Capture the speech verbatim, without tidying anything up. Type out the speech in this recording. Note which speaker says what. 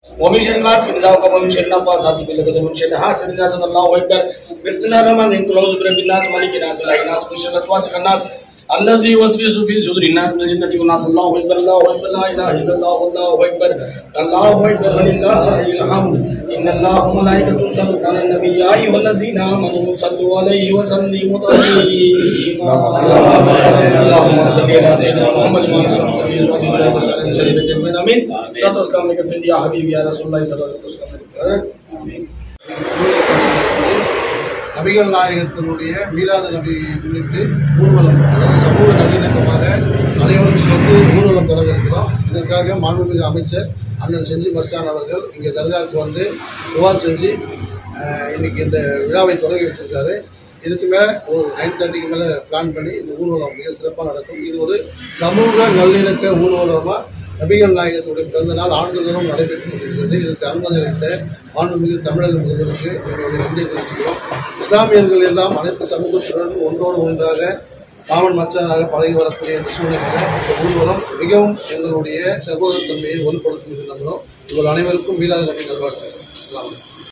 Speaker 1: ومن شر الناس إذا وقب ومن شر النفاثات في العقد ومن شر حاسد إذا حسد الله أكبر بسم الله الرحمن الرحيم قل أعوذ برب الناس مالك الناس إله الناس من شر الوسواس الخناس الذي يوسوس في صدور الناس من الجنة والناس الله أكبر الله أكبر لا إله إلا الله والله أكبر الله أكبر ولله الحمد إن الله وملائكته يصلون على النبي يا أيها الذين آمنوا صلوا عليه وسلموا تسليما اللهم صل على سيدنا محمد وعلى آله وصحبه وسلم آمين صلى الله عليه وسلم يا حبيبي يا رسول الله صلى الله عليه وسلم
Speaker 2: நபிகள் நாயகத்தினுடைய மீலாது நபி முன்னிட்டு ஊர்வலம், அதாவது சமூக நல்லிணக்கமாக அனைவரும் சேர்ந்து ஊர்வலம் தொடங்க இருக்கிறோம். இதற்காக மாண்புமிகு அமைச்சர் அண்ணன் செஞ்சி மஸ்தான் அவர்கள் இங்கே தர்காவுக்கு வந்து துவா செஞ்சு இன்னைக்கு இந்த விழாவை தொடங்கி வச்சிருக்காரு. இதுக்கு மேலே ஒரு நைன் தேர்ட்டிக்கு மேலே பிளான் பண்ணி இந்த ஊர்வலம் மிக சிறப்பாக நடக்கும். இது ஒரு சமூக நல்லிணக்க ஊர்வலமாக நபிகள் நாயகத்துடைய பிறந்த நாள் ஆண்டுதோறும் நடைபெற்று கொண்டிருக்கிறது. இதற்கு அனுமதி அளித்த மாண்புமிகு தமிழக முதல்வருக்கு எங்களுடைய நன்றியை தெரிவிக்கிறோம். இஸ்லாமியர்கள் எல்லாம் அனைத்து சமூகத்துடன் ஒன்றோடு ஒன்றாக மாமன் மச்சானாக பழகி வரக்கூடிய இந்த சூழ்நிலையில் இந்த ஊர்வலம் மிகவும் எங்களுடைய சகோதரத்தன்மையை வலுப்படுத்தும் என்று நம்புகிறோம். உங்கள் அனைவருக்கும் மீளாத நன்றி நல்வாழ்த்துக்கள்.